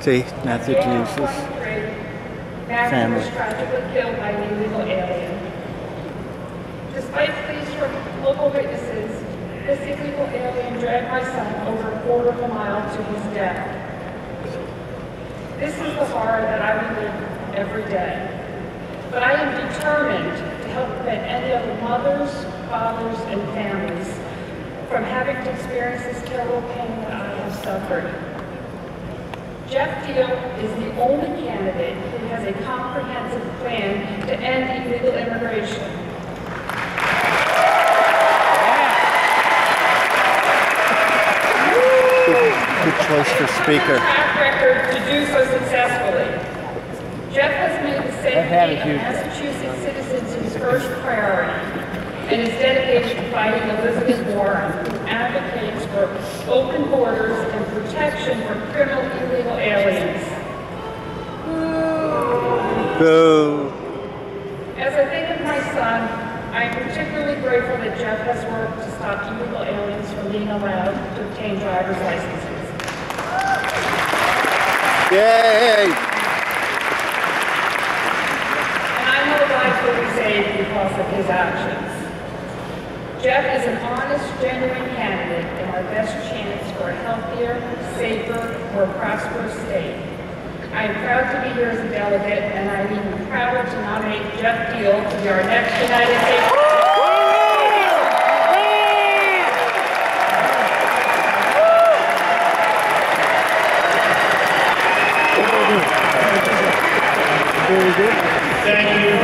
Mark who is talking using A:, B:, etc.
A: See, Matthew Denise's
B: Matthew was tragically killed by an illegal alien. Despite pleas from local witnesses, this illegal alien dragged my son over a quarter of a mile to his death. This is the horror that I relive every day. But I am determined to help prevent any other mothers, fathers, and families from having to experience this terrible pain that I have suffered. Jeff Deal is the only candidate who has a comprehensive plan to end illegal immigration.
A: Good choice for speaker.
B: Track record to do so successfully. Jeff has made the safety of Massachusetts citizens his first priority and is dedicated to fighting Elizabeth Warren, who advocates for open borders and protection for criminal illegal aliens.
A: Boo.
B: As I think of my son, I am particularly grateful that Jeff has worked to stop illegal aliens from being allowed to obtain driver's licenses.
A: Yay!
B: And I know lives will be saved because of his actions. Jeff is an honest, genuine candidate and our best chance for a healthier, safer, more prosperous state. I am proud to be here as a delegate, and I'm even prouder to nominate Jeff Deal to be our next United States.
C: Very good. Thank you.